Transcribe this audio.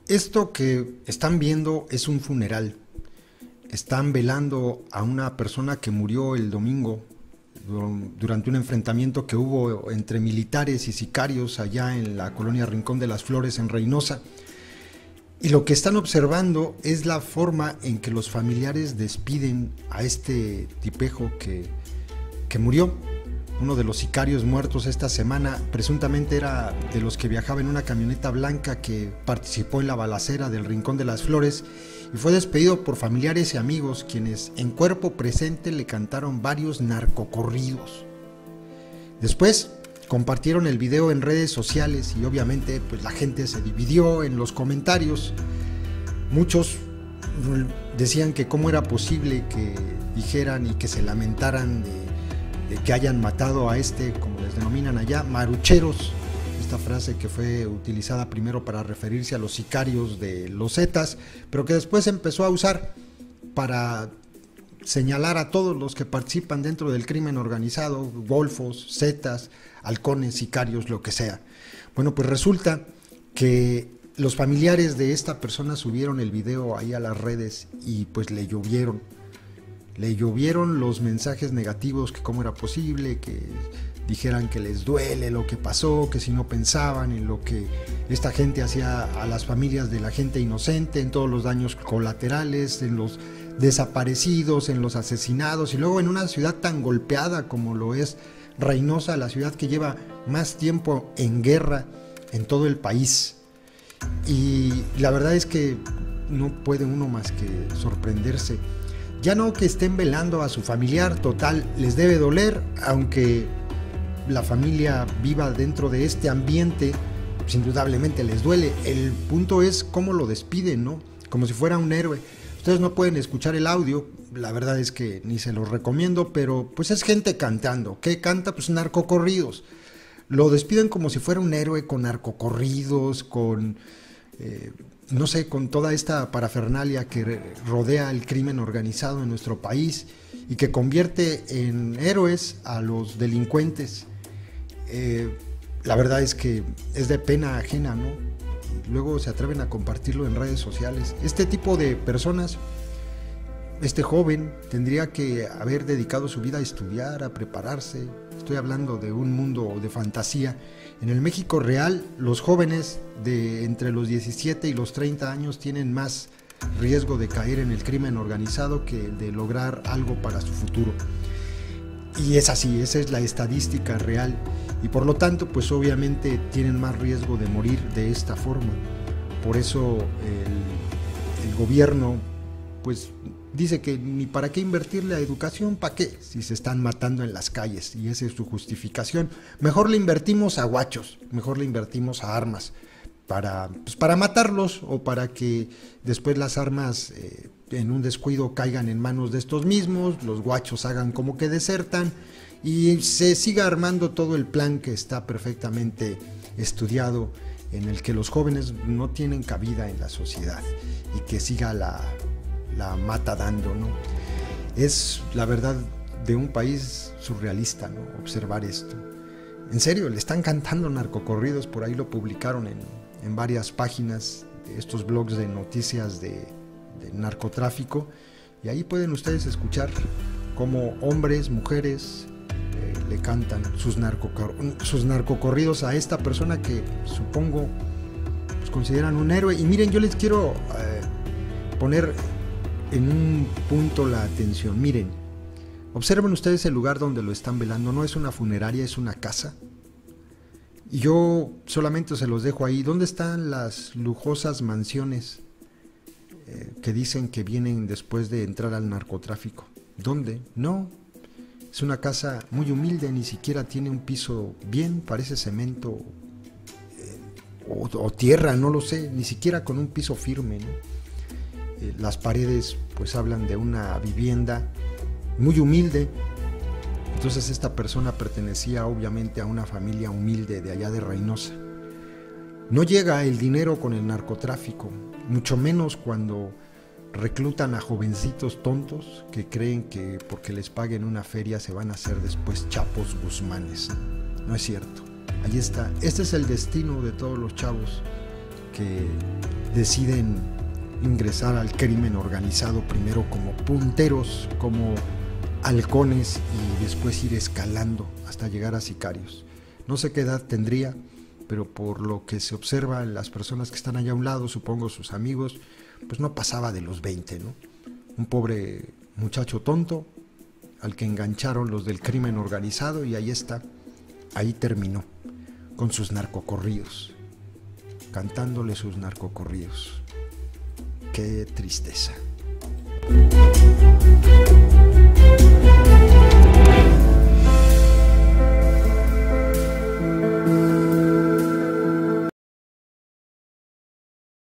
Esto que están viendo es un funeral. Están velando a una persona que murió el domingo durante un enfrentamiento que hubo entre militares y sicarios allá en la colonia Rincón de las Flores en Reynosa. Y lo que están observando es la forma en que los familiares despiden a este tipejo que murió. Uno de los sicarios muertos esta semana presuntamente era de los que viajaba en una camioneta blanca que participó en la balacera del Rincón de las Flores y fue despedido por familiares y amigos, quienes en cuerpo presente le cantaron varios narcocorridos. Después compartieron el video en redes sociales y obviamente pues la gente se dividió en los comentarios. Muchos decían que cómo era posible que dijeran y que se lamentaran de que hayan matado a como les denominan allá, marucheros, esta frase que fue utilizada primero para referirse a los sicarios de los Zetas, pero que después se empezó a usar para señalar a todos los que participan dentro del crimen organizado, golfos, Zetas, halcones, sicarios, lo que sea. Bueno, pues resulta que los familiares de esta persona subieron el video ahí a las redes y pues le llovieron los mensajes negativos, que cómo era posible, que dijeran que les duele lo que pasó, que si no pensaban en lo que esta gente hacía a las familias de la gente inocente, en todos los daños colaterales, en los desaparecidos, en los asesinados, y luego en una ciudad tan golpeada como lo es Reynosa, la ciudad que lleva más tiempo en guerra en todo el país. Y la verdad es que no puede uno más que sorprenderse. Ya no que estén velando a su familiar, total, les debe doler, aunque la familia viva dentro de este ambiente, pues indudablemente les duele. El punto es cómo lo despiden, ¿no? Como si fuera un héroe. Ustedes no pueden escuchar el audio, la verdad es que ni se los recomiendo, pero pues es gente cantando. ¿Qué canta? Pues narcocorridos. Lo despiden como si fuera un héroe, con narcocorridos, con no sé, con toda esta parafernalia que rodea el crimen organizado en nuestro país y que convierte en héroes a los delincuentes. La verdad es que es de pena ajena, ¿no? Y luego se atreven a compartirlo en redes sociales. Este tipo de personas, este joven tendría que haber dedicado su vida a estudiar, a prepararse. Estoy hablando de un mundo de fantasía. En el México real, los jóvenes de entre los 17 y los 30 años tienen más riesgo de caer en el crimen organizado que de lograr algo para su futuro. Y es así, esa es la estadística real. Y por lo tanto, pues obviamente tienen más riesgo de morir de esta forma. Por eso el gobierno pues dice que ni para qué invertirle a educación, ¿para qué? Si se están matando en las calles, y esa es su justificación. Mejor le invertimos a guachos, mejor le invertimos a armas, para matarlos, o para que después las armas en un descuido caigan en manos de estos mismos, los guachos hagan como que desertan, y se siga armando todo el plan que está perfectamente estudiado, en el que los jóvenes no tienen cabida en la sociedad, y que siga la mata dando, ¿no? Es la verdad de un país surrealista, ¿no? Observar esto. En serio, le están cantando narcocorridos, por ahí lo publicaron en varias páginas de estos blogs de noticias de narcotráfico, y ahí pueden ustedes escuchar cómo hombres, mujeres le cantan sus narcocorridos a esta persona que supongo pues consideran un héroe. Y miren, yo les quiero poner en un punto la atención. Miren, observen ustedes el lugar donde lo están velando. No es una funeraria, es una casa. Y yo solamente se los dejo ahí. ¿Dónde están las lujosas mansiones que dicen que vienen después de entrar al narcotráfico? ¿Dónde? No. Es una casa muy humilde, ni siquiera tiene un piso bien, parece cemento o tierra, no lo sé, ni siquiera con un piso firme, ¿no? Las paredes pues hablan de una vivienda muy humilde. Entonces esta persona pertenecía obviamente a una familia humilde de allá de Reynosa. No llega el dinero con el narcotráfico, mucho menos cuando reclutan a jovencitos tontos que creen que porque les paguen una feria se van a hacer después Chapos Guzmanes. No es cierto. Ahí está. Este es el destino de todos los chavos que deciden ingresar al crimen organizado primero como punteros, como halcones, y después ir escalando hasta llegar a sicarios. No sé qué edad tendría, pero por lo que se observa en las personas que están allá a un lado, supongo sus amigos, pues no pasaba de los 20, ¿no? Un pobre muchacho tonto al que engancharon los del crimen organizado, y ahí está, ahí terminó, con sus narcocorridos, cantándole sus narcocorridos. Qué tristeza.